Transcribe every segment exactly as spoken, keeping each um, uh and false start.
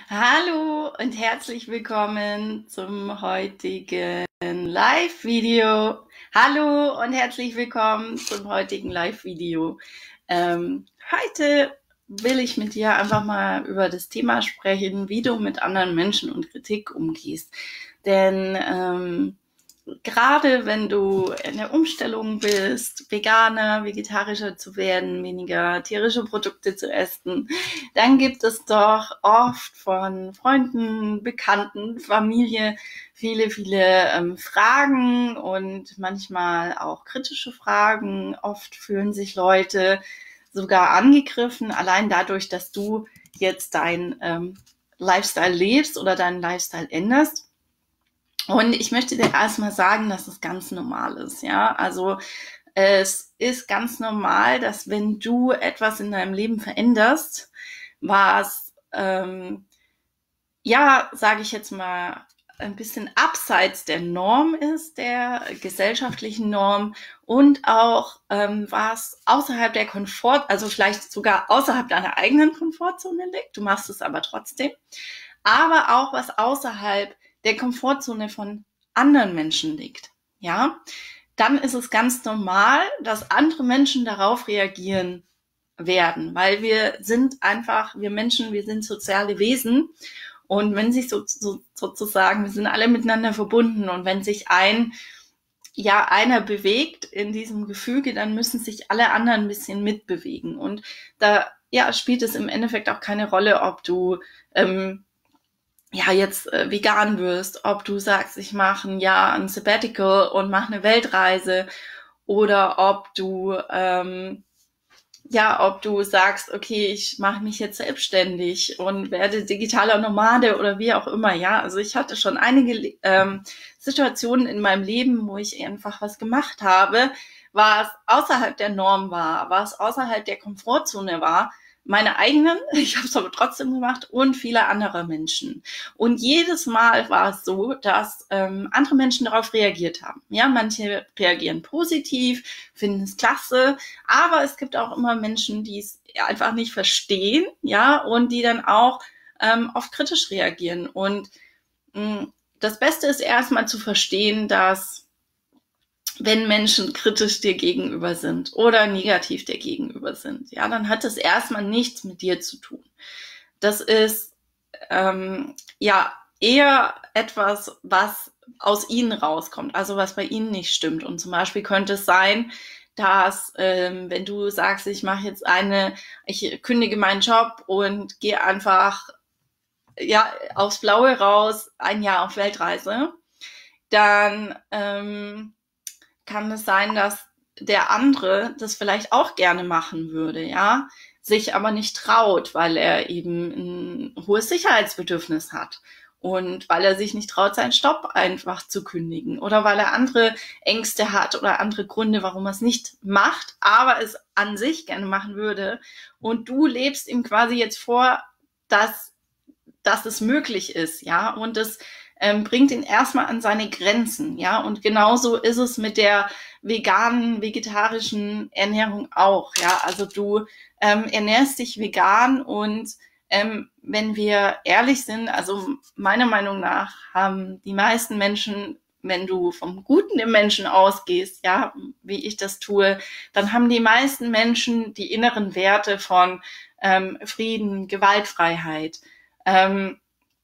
Hallo und herzlich willkommen zum heutigen Live-Video. Hallo und herzlich willkommen zum heutigen Live-Video. Ähm, heute will ich mit dir einfach mal über das Thema sprechen, wie du mit anderen Menschen und Kritik umgehst. Denn ähm, gerade wenn du in der Umstellung bist, Veganer, Vegetarischer zu werden, weniger tierische Produkte zu essen, dann gibt es doch oft von Freunden, Bekannten, Familie viele, viele ähm, Fragen und manchmal auch kritische Fragen. Oft fühlen sich Leute sogar angegriffen, allein dadurch, dass du jetzt dein ähm, Lifestyle lebst oder deinen Lifestyle änderst. Und ich möchte dir erstmal sagen, dass es ganz normal ist, ja. Also es ist ganz normal, dass wenn du etwas in deinem Leben veränderst, was ähm, ja, sage ich jetzt mal, ein bisschen abseits der Norm ist, der gesellschaftlichen Norm und auch ähm, was außerhalb der Komfort, also vielleicht sogar außerhalb deiner eigenen Komfortzone liegt, du machst es aber trotzdem, aber auch was außerhalb der Komfortzone von anderen Menschen liegt, ja, dann ist es ganz normal, dass andere Menschen darauf reagieren werden, weil wir sind einfach, wir Menschen, wir sind soziale Wesen und wenn sich so, so sozusagen, wir sind alle miteinander verbunden und wenn sich ein, ja, einer bewegt in diesem Gefüge, dann müssen sich alle anderen ein bisschen mitbewegen und da, ja, spielt es im Endeffekt auch keine Rolle, ob du ähm, ja jetzt äh, vegan wirst, ob du sagst, ich mache ein Jahr ein Sabbatical und mache eine Weltreise oder ob du ähm, ja, ob du sagst, okay, ich mache mich jetzt selbstständig und werde digitaler Nomade oder wie auch immer, ja. Also ich hatte schon einige ähm, Situationen in meinem Leben, wo ich einfach was gemacht habe, was außerhalb der Norm war, was außerhalb der Komfortzone war, meine eigenen, ich habe es aber trotzdem gemacht und viele andere Menschen. Und jedes Mal war es so, dass ähm, andere Menschen darauf reagiert haben. Ja, manche reagieren positiv, finden es klasse, aber es gibt auch immer Menschen, die es einfach nicht verstehen, ja, und die dann auch ähm, oft kritisch reagieren. Und mh, das Beste ist erstmal zu verstehen, dass wenn Menschen kritisch dir gegenüber sind oder negativ dir gegenüber sind, ja, dann hat das erstmal nichts mit dir zu tun. Das ist ähm, ja eher etwas, was aus ihnen rauskommt, also was bei ihnen nicht stimmt. Und zum Beispiel könnte es sein, dass ähm, wenn du sagst, ich mache jetzt eine, ich kündige meinen Job und gehe einfach ja aufs Blaue raus, ein Jahr auf Weltreise, dann ähm, kann es sein, dass der andere das vielleicht auch gerne machen würde, ja, sich aber nicht traut, weil er eben ein hohes Sicherheitsbedürfnis hat und weil er sich nicht traut, seinen Job einfach zu kündigen oder weil er andere Ängste hat oder andere Gründe, warum er es nicht macht, aber es an sich gerne machen würde und du lebst ihm quasi jetzt vor, dass, dass es möglich ist, ja, und das ähm, bringt ihn erstmal an seine Grenzen, ja, und genauso ist es mit der veganen, vegetarischen Ernährung auch, ja, also du ähm, ernährst dich vegan und ähm, wenn wir ehrlich sind, also meiner Meinung nach haben die meisten Menschen, wenn du vom Guten im Menschen ausgehst, ja, wie ich das tue, dann haben die meisten Menschen die inneren Werte von ähm, Frieden, Gewaltfreiheit, ähm,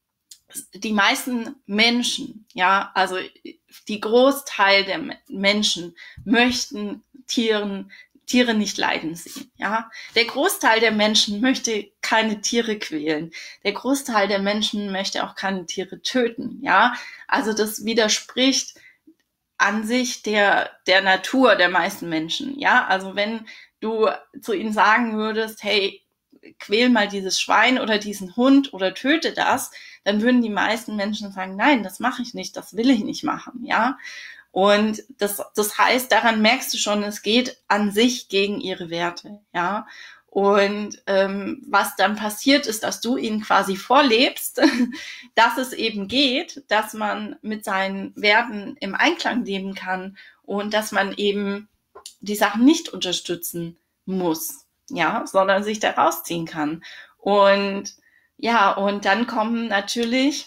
die meisten Menschen, ja, also die Großteil der Menschen möchten Tieren, Tiere nicht leiden sehen, ja. Der Großteil der Menschen möchte keine Tiere quälen. Der Großteil der Menschen möchte auch keine Tiere töten, ja. Also das widerspricht an sich der, der Natur der meisten Menschen, ja. Also wenn du zu ihnen sagen würdest, hey, quäl mal dieses Schwein oder diesen Hund oder töte das, dann würden die meisten Menschen sagen, nein, das mache ich nicht, das will ich nicht machen, ja. Und das, das heißt, daran merkst du schon, es geht an sich gegen ihre Werte, ja. Und ähm, was dann passiert ist, dass du ihnen quasi vorlebst, dass es eben geht, dass man mit seinen Werten im Einklang leben kann und dass man eben die Sachen nicht unterstützen muss, ja, sondern sich da rausziehen kann. Und Ja, und dann kommen natürlich,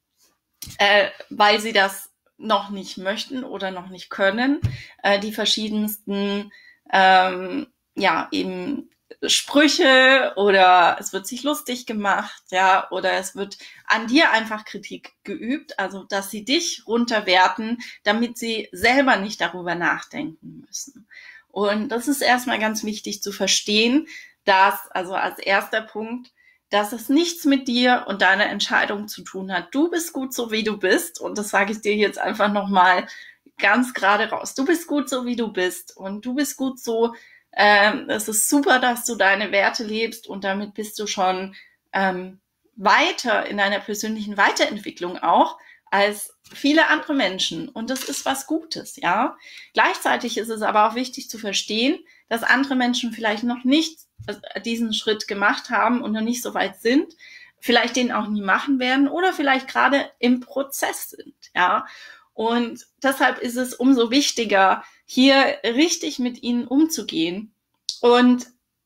äh, weil sie das noch nicht möchten oder noch nicht können, äh, die verschiedensten, ähm, ja, eben Sprüche, oder es wird sich lustig gemacht, ja, oder es wird an dir einfach Kritik geübt, also dass sie dich runterwerten, damit sie selber nicht darüber nachdenken müssen. Und das ist erstmal ganz wichtig zu verstehen, dass, also als erster Punkt, dass es nichts mit dir und deiner Entscheidung zu tun hat. Du bist gut so, wie du bist, und das sage ich dir jetzt einfach nochmal ganz gerade raus. Du bist gut so, wie du bist, und du bist gut so. Ähm, es ist super, dass du deine Werte lebst, und damit bist du schon ähm, weiter in deiner persönlichen Weiterentwicklung auch als viele andere Menschen, und das ist was Gutes, ja. Gleichzeitig ist es aber auch wichtig zu verstehen, dass andere Menschen vielleicht noch nicht diesen Schritt gemacht haben und noch nicht so weit sind, vielleicht den auch nie machen werden oder vielleicht gerade im Prozess sind, ja. Und deshalb ist es umso wichtiger, hier richtig mit ihnen umzugehen und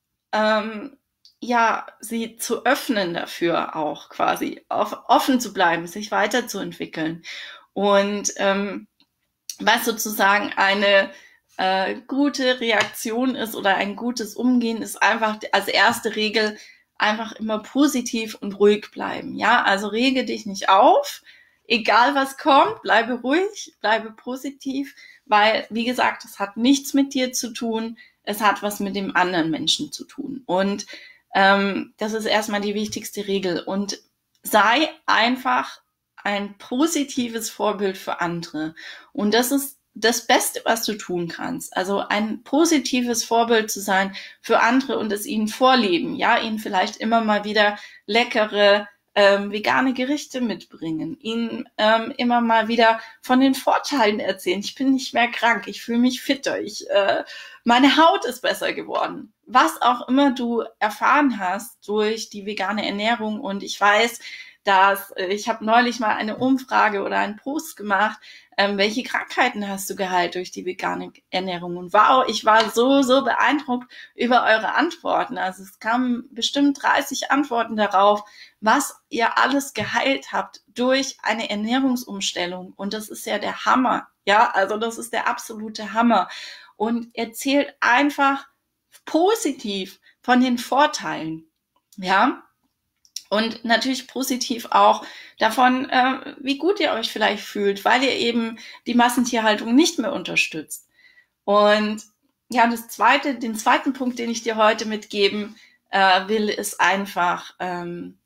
ähm, ja, sie zu öffnen dafür auch quasi, auf, offen zu bleiben, sich weiterzuentwickeln. Und ähm, was sozusagen eine äh, gute Reaktion ist oder ein gutes Umgehen, ist einfach als erste Regel einfach immer positiv und ruhig bleiben. Ja, also rege dich nicht auf, egal was kommt, bleibe ruhig, bleibe positiv, weil, wie gesagt, es hat nichts mit dir zu tun, es hat was mit dem anderen Menschen zu tun. Und ähm, das ist erstmal die wichtigste Regel. Und sei einfach ein positives Vorbild für andere. Und das ist das Beste, was du tun kannst. Also ein positives Vorbild zu sein für andere und es ihnen vorleben. Ja, ihnen vielleicht immer mal wieder leckere ähm, vegane Gerichte mitbringen. Ihnen ähm, immer mal wieder von den Vorteilen erzählen. Ich bin nicht mehr krank, ich fühle mich fitter, ich, äh, meine Haut ist besser geworden. Was auch immer du erfahren hast durch die vegane Ernährung. Und ich weiß, dass äh, ich habe neulich mal eine Umfrage oder einen Post gemacht, ähm, welche Krankheiten hast du geheilt durch die vegane Ernährung? Und wow, ich war so, so beeindruckt über eure Antworten. Also es kamen bestimmt dreißig Antworten darauf, was ihr alles geheilt habt durch eine Ernährungsumstellung. Und das ist ja der Hammer. Ja, also das ist der absolute Hammer. Und erzählt einfach positiv von den Vorteilen. Ja, und natürlich positiv auch davon, äh, wie gut ihr euch vielleicht fühlt, weil ihr eben die Massentierhaltung nicht mehr unterstützt. Und ja, das zweite, den zweiten Punkt, den ich dir heute mitgeben äh, will, ist einfach, ähm,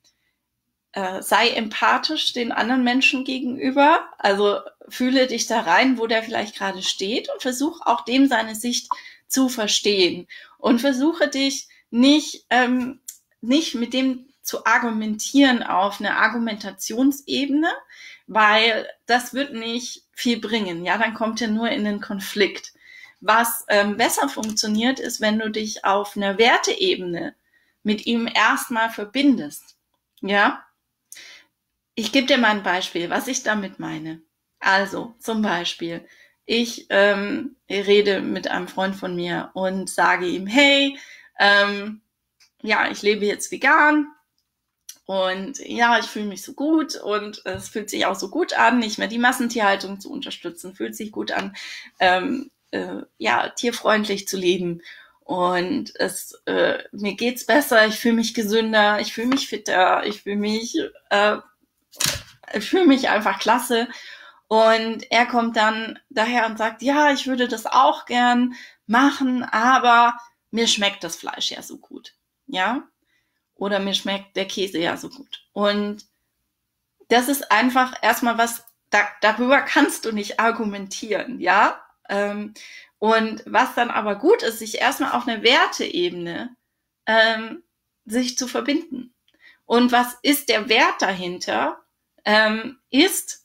äh, sei empathisch den anderen Menschen gegenüber. Also fühle dich da rein, wo der vielleicht gerade steht, und versuch auch dem seine Sicht zu verstehen. Und versuche dich nicht, ähm, nicht mit dem zu argumentieren auf einer Argumentationsebene, weil das wird nicht viel bringen. Ja, dann kommt ihr nur in den Konflikt. Was ähm, besser funktioniert, ist, wenn du dich auf einer Werteebene mit ihm erstmal verbindest. Ja, ich gebe dir mal ein Beispiel, was ich damit meine. Also zum Beispiel, ich ähm, rede mit einem Freund von mir und sage ihm, hey, ähm, ja, ich lebe jetzt vegan. Und ja, ich fühle mich so gut, und es fühlt sich auch so gut an, nicht mehr die Massentierhaltung zu unterstützen, fühlt sich gut an, ähm, äh, ja, tierfreundlich zu leben. Und es, äh, mir geht's besser, ich fühle mich gesünder, ich fühle mich fitter, ich fühle mich, äh, ich fühle mich einfach klasse. Und er kommt dann daher und sagt, ja, ich würde das auch gern machen, aber mir schmeckt das Fleisch ja so gut. Ja? Oder mir schmeckt der Käse ja so gut. Und das ist einfach erstmal was, da, darüber kannst du nicht argumentieren, ja. Ähm, und was dann aber gut ist, sich erstmal auf einer Werteebene ähm, sich zu verbinden. Und was ist der Wert dahinter? Ähm, ist,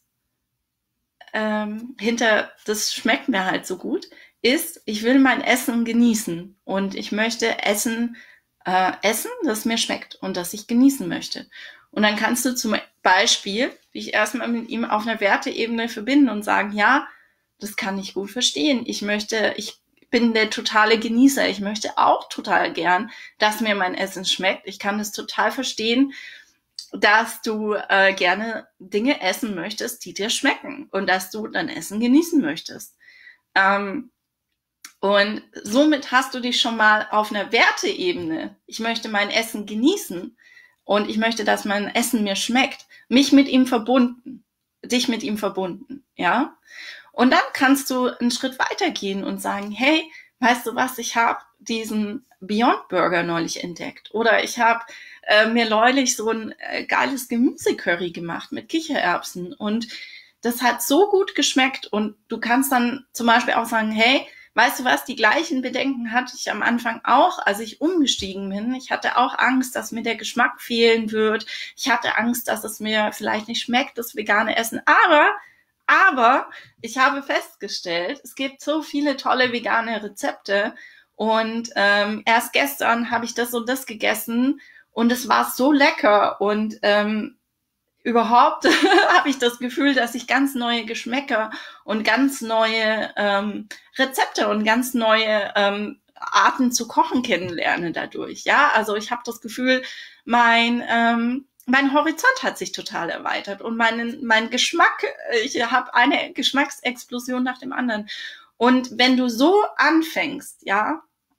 ähm, hinter, das schmeckt mir halt so gut, ist, ich will mein Essen genießen, und ich möchte Essen Äh, essen, das mir schmeckt und das ich genießen möchte. Und dann kannst du zum Beispiel dich erstmal mit ihm auf einer Werteebene verbinden und sagen, ja, das kann ich gut verstehen. Ich möchte, ich bin der totale Genießer. Ich möchte auch total gern, dass mir mein Essen schmeckt. Ich kann es total verstehen, dass du äh, gerne Dinge essen möchtest, die dir schmecken und dass du dein Essen genießen möchtest. Ähm, und somit hast du dich schon mal auf einer Werteebene, ich möchte mein Essen genießen und ich möchte, dass mein Essen mir schmeckt, mich mit ihm verbunden, dich mit ihm verbunden, ja. Und dann kannst du einen Schritt weitergehen und sagen, hey, weißt du was, ich habe diesen Beyond Burger neulich entdeckt oder ich habe äh, mir neulich so ein äh, geiles Gemüsecurry gemacht mit Kichererbsen und das hat so gut geschmeckt und du kannst dann zum Beispiel auch sagen, hey, weißt du was, die gleichen Bedenken hatte ich am Anfang auch, als ich umgestiegen bin. Ich hatte auch Angst, dass mir der Geschmack fehlen wird. Ich hatte Angst, dass es mir vielleicht nicht schmeckt, das vegane Essen. Aber, aber ich habe festgestellt, es gibt so viele tolle vegane Rezepte. Und ähm, erst gestern habe ich das und das gegessen und es war so lecker. Und ähm, überhaupt habe ich das Gefühl, dass ich ganz neue Geschmäcker und ganz neue ähm, Rezepte und ganz neue ähm, Arten zu kochen kennenlerne dadurch. Ja, also ich habe das Gefühl, mein ähm, mein Horizont hat sich total erweitert und mein mein Geschmack, ich habe eine Geschmacksexplosion nach dem anderen. Und wenn du so anfängst, ja,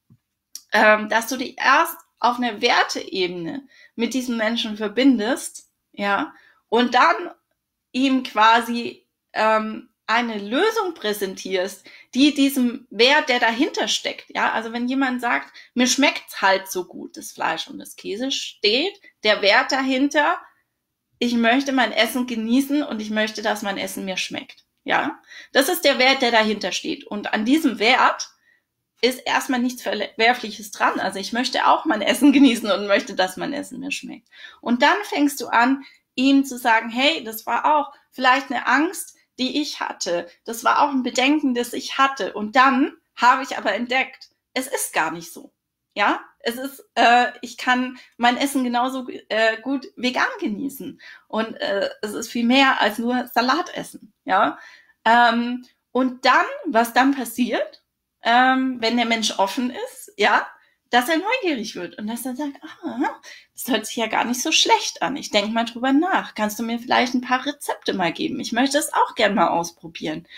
ähm, dass du dich erst auf einer Werteebene mit diesem Menschen verbindest, ja, und dann ihm quasi ähm, eine Lösung präsentierst, die diesem Wert, der dahinter steckt, ja, also wenn jemand sagt, mir schmeckt's halt so gut, das Fleisch und das Käse, steht der Wert dahinter, ich möchte mein Essen genießen und ich möchte, dass mein Essen mir schmeckt, ja, das ist der Wert, der dahinter steht und an diesem Wert ist erstmal nichts Verwerfliches dran. Also ich möchte auch mein Essen genießen und möchte, dass mein Essen mir schmeckt. Und dann fängst du an, ihm zu sagen, hey, das war auch vielleicht eine Angst, die ich hatte. Das war auch ein Bedenken, das ich hatte. Und dann habe ich aber entdeckt, es ist gar nicht so. Ja, es ist, äh, ich kann mein Essen genauso äh, gut vegan genießen. Und äh, es ist viel mehr als nur Salat essen. Ja, ähm, und dann, was dann passiert, Ähm, wenn der Mensch offen ist, ja, dass er neugierig wird und dass er sagt, ah, das hört sich ja gar nicht so schlecht an. Ich denke mal drüber nach. Kannst du mir vielleicht ein paar Rezepte mal geben? Ich möchte es auch gern mal ausprobieren.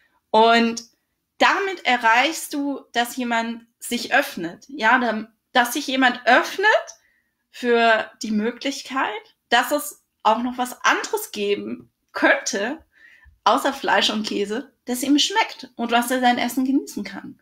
Und damit erreichst du, dass jemand sich öffnet, ja, dass sich jemand öffnet für die Möglichkeit, dass es auch noch was anderes geben könnte, außer Fleisch und Käse, das ihm schmeckt und was er sein Essen genießen kann.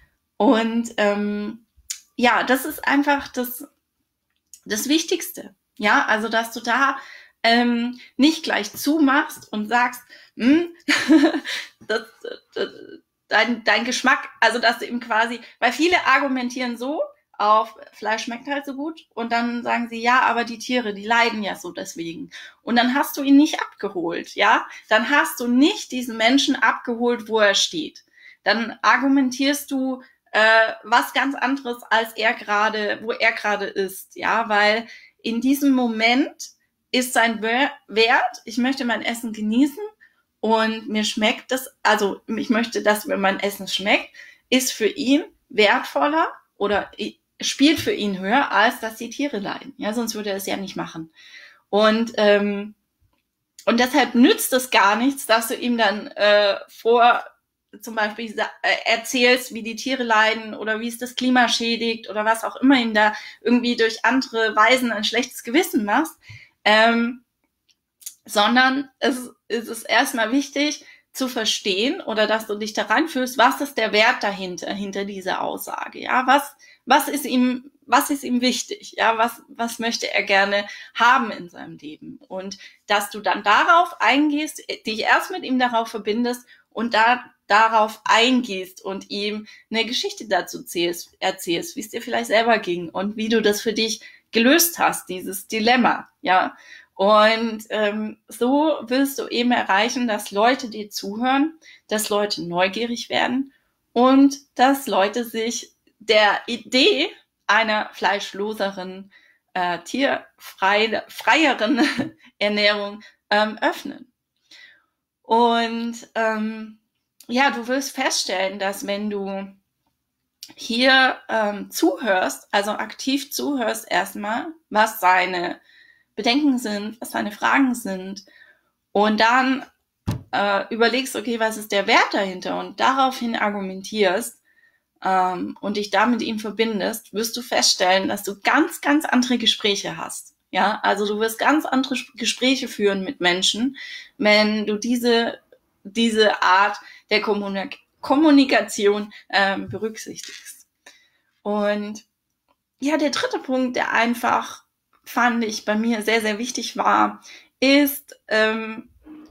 Und ähm, ja, das ist einfach das, das Wichtigste. Ja, also dass du da ähm, nicht gleich zumachst und sagst, hm, das, das, dein, dein Geschmack, also dass du ihm quasi, weil viele argumentieren so, auf Fleisch schmeckt halt so gut und dann sagen sie, ja, aber die Tiere, die leiden ja so deswegen. Und dann hast du ihn nicht abgeholt, ja? Dann hast du nicht diesen Menschen abgeholt, wo er steht. Dann argumentierst du äh, was ganz anderes, als er gerade, wo er gerade ist, ja? Weil in diesem Moment ist sein Wert, ich möchte mein Essen genießen und mir schmeckt das, also ich möchte, dass mir mein Essen schmeckt, ist für ihn wertvoller oder spielt für ihn höher, als dass die Tiere leiden. Ja, sonst würde er es ja nicht machen. Und ähm, und deshalb nützt es gar nichts, dass du ihm dann äh, vor zum Beispiel äh, erzählst, wie die Tiere leiden oder wie es das Klima schädigt oder was auch immer ihm da irgendwie durch andere Weisen ein schlechtes Gewissen machst, ähm, sondern es, es ist erstmal wichtig zu verstehen oder dass du dich da reinfühlst, was ist der Wert dahinter, hinter dieser Aussage, ja, was Was ist ihm, was ist ihm wichtig? Ja, was, was möchte er gerne haben in seinem Leben? Und dass du dann darauf eingehst, dich erst mit ihm darauf verbindest und da, darauf eingehst und ihm eine Geschichte dazu erzählst, erzählst, wie es dir vielleicht selber ging und wie du das für dich gelöst hast, dieses Dilemma, ja. Und ähm, so willst du eben erreichen, dass Leute dir zuhören, dass Leute neugierig werden und dass Leute sich der Idee einer fleischloseren, äh, tierfreieren Ernährung ähm, öffnen. Und ähm, ja, du wirst feststellen, dass wenn du hier ähm, zuhörst, also aktiv zuhörst erstmal, was seine Bedenken sind, was deine Fragen sind und dann äh, überlegst, okay, was ist der Wert dahinter und daraufhin argumentierst ähm, und dich da mit ihm verbindest, wirst du feststellen, dass du ganz, ganz andere Gespräche hast. Ja, also du wirst ganz andere Gespräche führen mit Menschen, wenn du diese, diese Art der Kommunik- Kommunikation ähm, berücksichtigst. Und ja, der dritte Punkt, der einfach, fand ich, bei mir sehr, sehr wichtig war, ist ähm,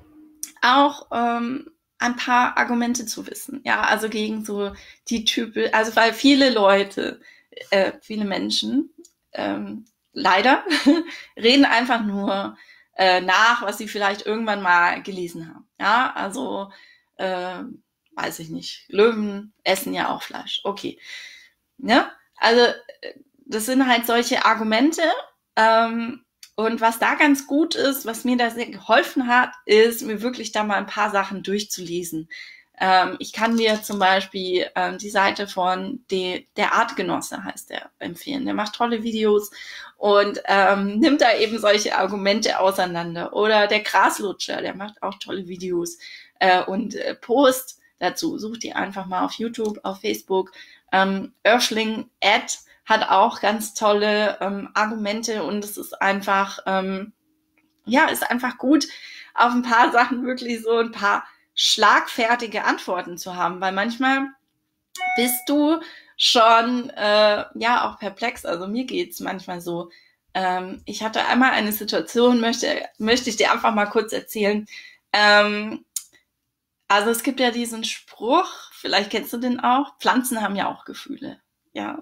auch ähm, ein paar Argumente zu wissen. Ja, also gegen so die Typen, also weil viele Leute, äh, viele Menschen, ähm, leider, reden einfach nur äh, nach, was sie vielleicht irgendwann mal gelesen haben. Ja, also, äh, weiß ich nicht, Löwen essen ja auch Fleisch. Okay. Ja, also das sind halt solche Argumente. Ähm, und was da ganz gut ist, was mir da sehr geholfen hat, ist, mir wirklich da mal ein paar Sachen durchzulesen. Ähm, ich kann dir zum Beispiel ähm, die Seite von de, der Artgenosse, heißt der, empfehlen. Der macht tolle Videos und ähm, nimmt da eben solche Argumente auseinander. Oder der Graslutscher, der macht auch tolle Videos äh, und äh, Post dazu. Such die einfach mal auf YouTube, auf Facebook. Ähm, Earthling Ad hat auch ganz tolle ähm, Argumente und es ist einfach, ähm, ja, ist einfach gut, auf ein paar Sachen wirklich so ein paar schlagfertige Antworten zu haben, weil manchmal bist du schon, äh, ja, auch perplex, also mir geht's manchmal so. Ähm, ich hatte einmal eine Situation, möchte, möchte ich dir einfach mal kurz erzählen. Ähm, also es gibt ja diesen Spruch, vielleicht kennst du den auch, Pflanzen haben ja auch Gefühle, ja.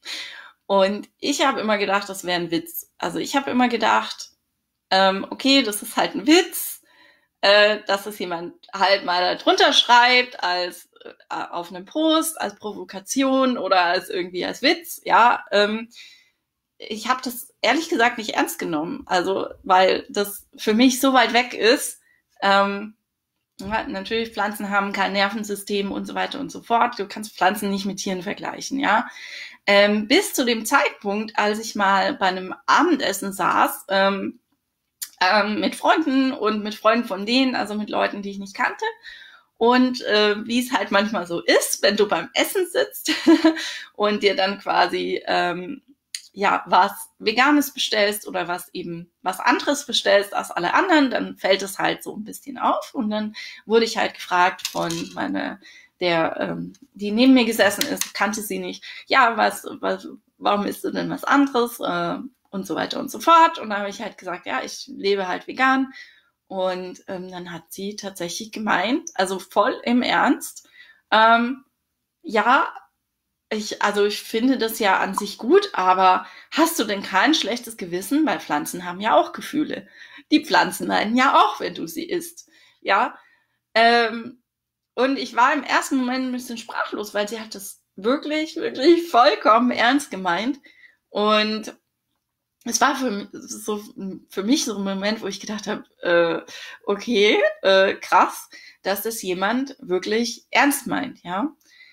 Und ich habe immer gedacht, das wäre ein Witz. Also ich habe immer gedacht, ähm, okay, das ist halt ein Witz, äh, dass es jemand halt mal da drunter schreibt als äh, auf einem Post, als Provokation oder als irgendwie als Witz, ja. Ähm, ich habe das ehrlich gesagt nicht ernst genommen, also weil das für mich so weit weg ist. Ähm, ja, natürlich, Pflanzen haben kein Nervensystem und so weiter und so fort. Du kannst Pflanzen nicht mit Tieren vergleichen, ja. Ähm, bis zu dem Zeitpunkt, als ich mal bei einem Abendessen saß, ähm, ähm, mit Freunden und mit Freunden von denen, also mit Leuten, die ich nicht kannte. Und äh, wie es halt manchmal so ist, wenn du beim Essen sitzt und dir dann quasi ähm, ja was Veganes bestellst oder was eben was anderes bestellst als alle anderen, dann fällt es halt so ein bisschen auf. Und dann wurde ich halt gefragt von meiner, der, ähm, die neben mir gesessen ist, kannte sie nicht, ja, was, was, warum isst du denn was anderes? Äh, und so weiter und so fort. Und da habe ich halt gesagt, ja, ich lebe halt vegan. Und ähm, dann hat sie tatsächlich gemeint, also voll im Ernst, ähm, ja, ich, also ich finde das ja an sich gut, aber hast du denn kein schlechtes Gewissen? Weil Pflanzen haben ja auch Gefühle. Die Pflanzen leiden ja auch, wenn du sie isst. Ja. Ähm, und ich war im ersten Moment ein bisschen sprachlos, weil sie hat das wirklich, wirklich vollkommen ernst gemeint. Und es war für, so, für mich so ein Moment, wo ich gedacht habe, äh, okay, äh, krass, dass das jemand wirklich ernst meint, ja.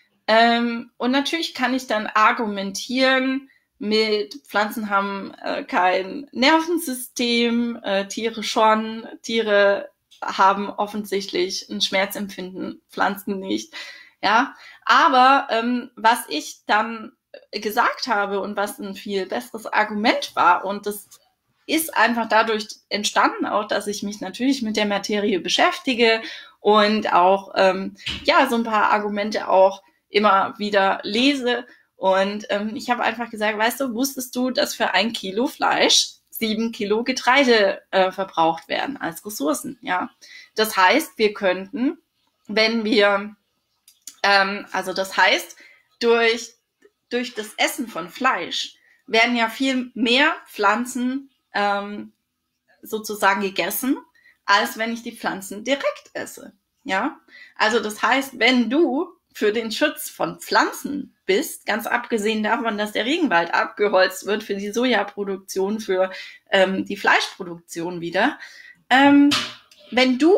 Ähm, und natürlich kann ich dann argumentieren mit Pflanzen haben äh, kein Nervensystem, äh, Tiere schon, Tiere haben offensichtlich ein Schmerzempfinden, Pflanzen nicht, ja. Aber ähm, was ich dann gesagt habe und was ein viel besseres Argument war, und das ist einfach dadurch entstanden auch, dass ich mich natürlich mit der Materie beschäftige und auch ähm, ja so ein paar Argumente auch immer wieder lese. Und ähm, ich habe einfach gesagt, weißt du, wusstest du, dass für ein Kilo Fleisch sieben Kilo Getreide äh, verbraucht werden als Ressourcen? Ja, das heißt, wir könnten, wenn wir, ähm, also das heißt, durch durch das Essen von Fleisch werden ja viel mehr Pflanzen ähm, sozusagen gegessen, als wenn ich die Pflanzen direkt esse. Ja, also das heißt, wenn du für den Schutz von Pflanzen bist, ganz abgesehen davon, dass der Regenwald abgeholzt wird für die Sojaproduktion, für ähm, die Fleischproduktion wieder, ähm, wenn du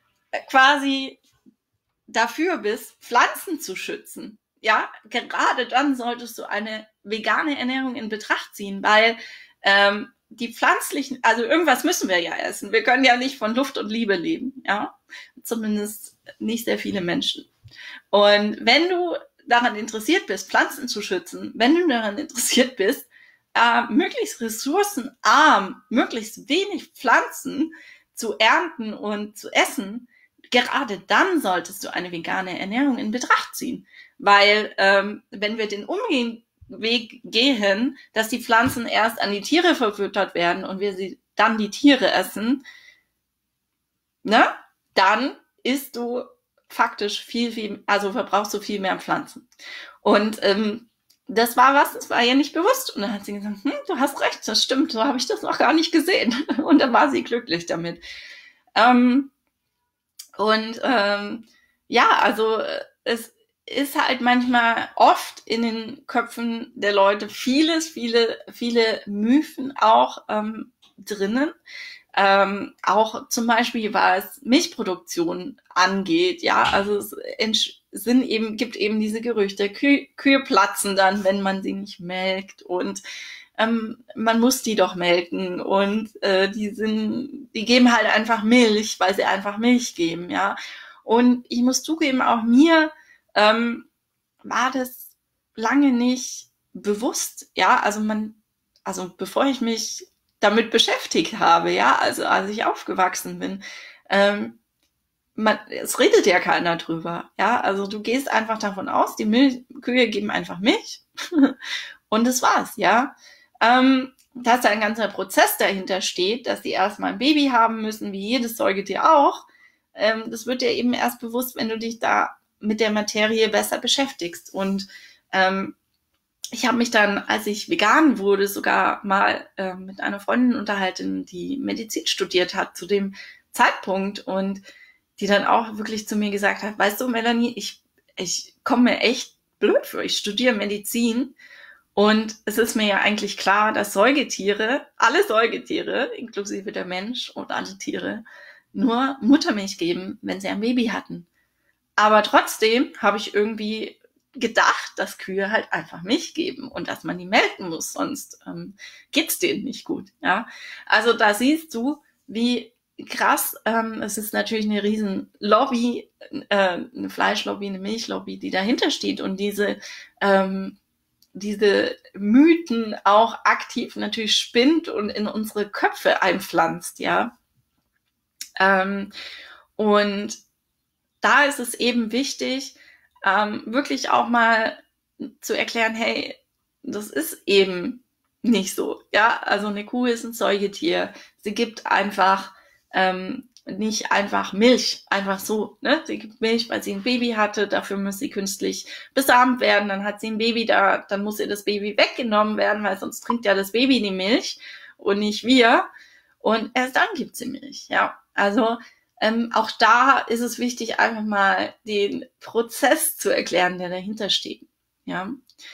quasi dafür bist, Pflanzen zu schützen, ja, gerade dann solltest du eine vegane Ernährung in Betracht ziehen, weil ähm, die pflanzlichen, also irgendwas müssen wir ja essen. Wir können ja nicht von Luft und Liebe leben, ja. Zumindest nicht sehr viele Menschen. Und wenn du daran interessiert bist, Pflanzen zu schützen, wenn du daran interessiert bist, äh, möglichst ressourcenarm, möglichst wenig Pflanzen zu ernten und zu essen, gerade dann solltest du eine vegane Ernährung in Betracht ziehen. Weil ähm, wenn wir den Umweg gehen, dass die Pflanzen erst an die Tiere verfüttert werden und wir sie dann die Tiere essen, ne, dann isst du faktisch viel, viel, also verbrauchst du viel mehr Pflanzen. Und ähm, das war was, das war ihr nicht bewusst. Und dann hat sie gesagt, hm, du hast recht, das stimmt, so habe ich das noch gar nicht gesehen. Und dann war sie glücklich damit. Ähm, und ähm, ja, also es ist halt manchmal oft in den Köpfen der Leute vieles, viele, viele Mythen auch ähm, drinnen. Ähm, auch zum Beispiel, was Milchproduktion angeht, ja, also es sind eben, gibt eben diese Gerüchte, Kühe, Kühe platzen dann, wenn man sie nicht melkt und ähm, man muss die doch melken und äh, die sind, die geben halt einfach Milch, weil sie einfach Milch geben, ja. Und ich muss zugeben, auch mir ähm, war das lange nicht bewusst, ja, also man, also bevor ich mich damit beschäftigt habe, ja, also als ich aufgewachsen bin, ähm, man, es redet ja keiner drüber, ja, also du gehst einfach davon aus, die Milch, Kühe geben einfach Milch und das war's, ja, ähm, dass da ein ganzer Prozess dahinter steht, dass die erstmal ein Baby haben müssen, wie jedes Säugetier auch, ähm, das wird dir eben erst bewusst, wenn du dich da mit der Materie besser beschäftigst und ähm, ich habe mich dann, als ich vegan wurde, sogar mal äh, mit einer Freundin unterhalten, die Medizin studiert hat zu dem Zeitpunkt und die dann auch wirklich zu mir gesagt hat, weißt du, Melanie, ich, ich komme mir echt blöd vor, ich studiere Medizin und es ist mir ja eigentlich klar, dass Säugetiere, alle Säugetiere, inklusive der Mensch und alle Tiere, nur Muttermilch geben, wenn sie ein Baby hatten. Aber trotzdem habe ich irgendwie gedacht, dass Kühe halt einfach Milch geben und dass man die melken muss, sonst ähm, geht's denen nicht gut. Ja, also da siehst du, wie krass. Ähm, es ist natürlich eine riesen Lobby, äh, eine Fleischlobby, eine Milchlobby, die dahinter steht und diese ähm, diese Mythen auch aktiv natürlich spinnt und in unsere Köpfe einpflanzt. Ja, ähm, und da ist es eben wichtig, ähm, wirklich auch mal zu erklären, hey, das ist eben nicht so. Ja, also eine Kuh ist ein Säugetier. Sie gibt einfach ähm, nicht einfach Milch, einfach so. Ne? Sie gibt Milch, weil sie ein Baby hatte. Dafür muss sie künstlich besamt werden. Dann hat sie ein Baby da, dann muss ihr das Baby weggenommen werden, weil sonst trinkt ja das Baby die Milch und nicht wir. Und erst dann gibt sie Milch. Ja, also Ähm, auch da ist es wichtig, einfach mal den Prozess zu erklären, der dahinter steht. Ja.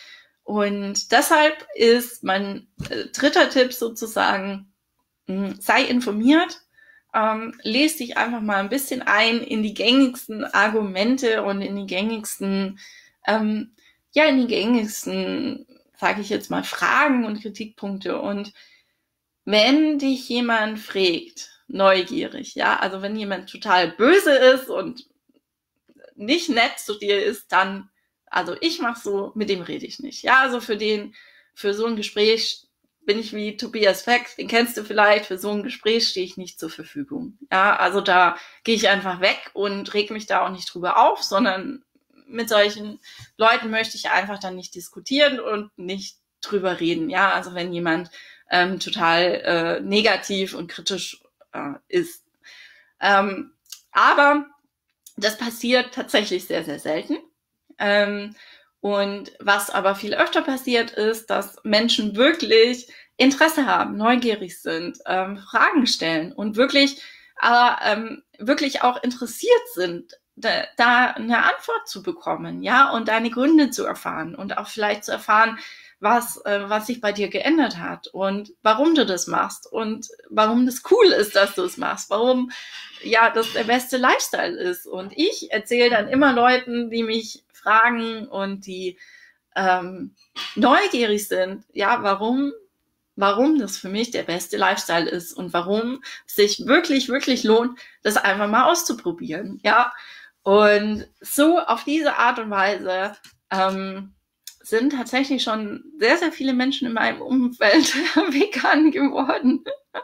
Und deshalb ist mein äh, dritter Tipp sozusagen, mh, sei informiert, ähm, lese dich einfach mal ein bisschen ein in die gängigsten Argumente und in die gängigsten, ähm, ja, in die gängigsten, sage ich jetzt mal, Fragen und Kritikpunkte. Und wenn dich jemand fragt, neugierig, ja, also wenn jemand total böse ist und nicht nett zu dir ist, dann, also ich mach so, mit dem rede ich nicht, ja, also für den, für so ein Gespräch bin ich wie Tobias Beck, den kennst du vielleicht, für so ein Gespräch stehe ich nicht zur Verfügung, ja, also da gehe ich einfach weg und reg mich da auch nicht drüber auf, sondern mit solchen Leuten möchte ich einfach dann nicht diskutieren und nicht drüber reden, ja, also wenn jemand ähm, total äh, negativ und kritisch äh, ist. Ähm, aber das passiert tatsächlich sehr, sehr selten. Ähm, und was aber viel öfter passiert ist, dass Menschen wirklich Interesse haben, neugierig sind, ähm, Fragen stellen und wirklich, aber ähm, wirklich auch interessiert sind, da, da eine Antwort zu bekommen, ja, und deine Gründe zu erfahren und auch vielleicht zu erfahren, was, äh, was sich bei dir geändert hat und warum du das machst und warum das cool ist, dass du es machst, warum ja das der beste Lifestyle ist. Und ich erzähle dann immer Leuten, die mich fragen und die ähm, neugierig sind, ja, warum warum das für mich der beste Lifestyle ist und warum es sich wirklich, wirklich lohnt, das einfach mal auszuprobieren. Ja, und so auf diese Art und Weise ähm, sind tatsächlich schon sehr, sehr viele Menschen in meinem Umfeld vegan geworden.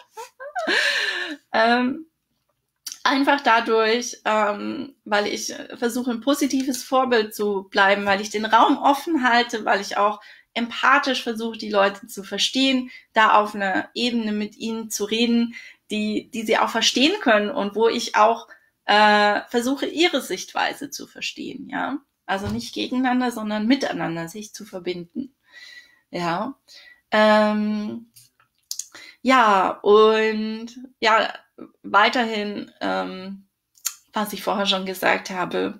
ähm, einfach dadurch, ähm, weil ich versuche, ein positives Vorbild zu bleiben, weil ich den Raum offen halte, weil ich auch empathisch versuche, die Leute zu verstehen, da auf einer Ebene mit ihnen zu reden, die, die sie auch verstehen können und wo ich auch äh, versuche, ihre Sichtweise zu verstehen, ja. Also nicht gegeneinander, sondern miteinander sich zu verbinden. Ja. Ähm, ja, und ja, weiterhin, ähm, was ich vorher schon gesagt habe,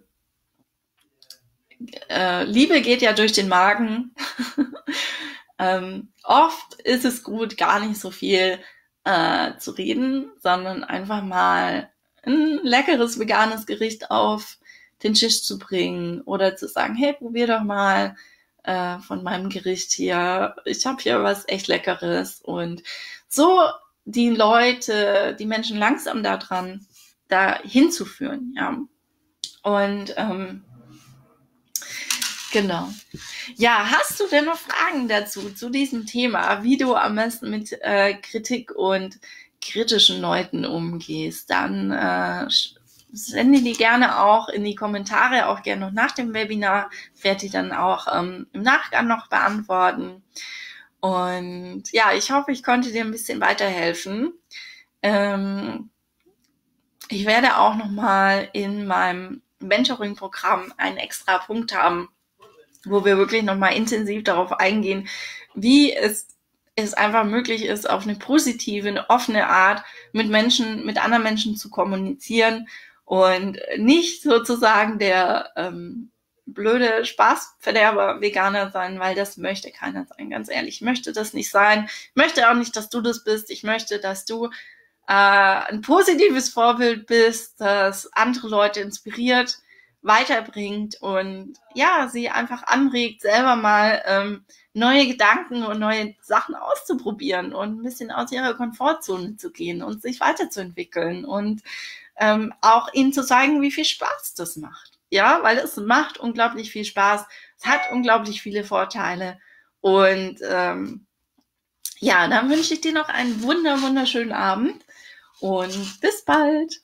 äh, Liebe geht ja durch den Magen. ähm, oft ist es gut, gar nicht so viel äh, zu reden, sondern einfach mal ein leckeres veganes Gericht auf den Tisch zu bringen oder zu sagen, hey, probier doch mal äh, von meinem Gericht hier. Ich habe hier was echt Leckeres. Und so die Leute, die Menschen langsam daran da hinzuführen, ja. Und ähm, genau. Ja, hast du denn noch Fragen dazu, zu diesem Thema, wie du am besten mit äh, Kritik und kritischen Leuten umgehst? Dann äh, sende die gerne auch in die Kommentare, auch gerne noch nach dem Webinar. Ich werde die dann auch ähm, im Nachgang noch beantworten. Und ja, ich hoffe, ich konnte dir ein bisschen weiterhelfen. Ähm, ich werde auch nochmal in meinem Mentoring-Programm einen extra Punkt haben, wo wir wirklich nochmal intensiv darauf eingehen, wie es, es einfach möglich ist, auf eine positive, eine offene Art mit Menschen, mit anderen Menschen zu kommunizieren und nicht sozusagen der ähm, blöde Spaßverderber Veganer sein, weil das möchte keiner sein, ganz ehrlich. Ich möchte das nicht sein. Ich möchte auch nicht, dass du das bist. Ich möchte, dass du äh, ein positives Vorbild bist, das andere Leute inspiriert, weiterbringt und ja, sie einfach anregt, selber mal ähm, neue Gedanken und neue Sachen auszuprobieren und ein bisschen aus ihrer Komfortzone zu gehen und sich weiterzuentwickeln und ähm, auch ihnen zu zeigen, wie viel Spaß das macht. Ja, weil es macht unglaublich viel Spaß, es hat unglaublich viele Vorteile und ähm, ja, dann wünsche ich dir noch einen wunder, wunderschönen Abend und bis bald.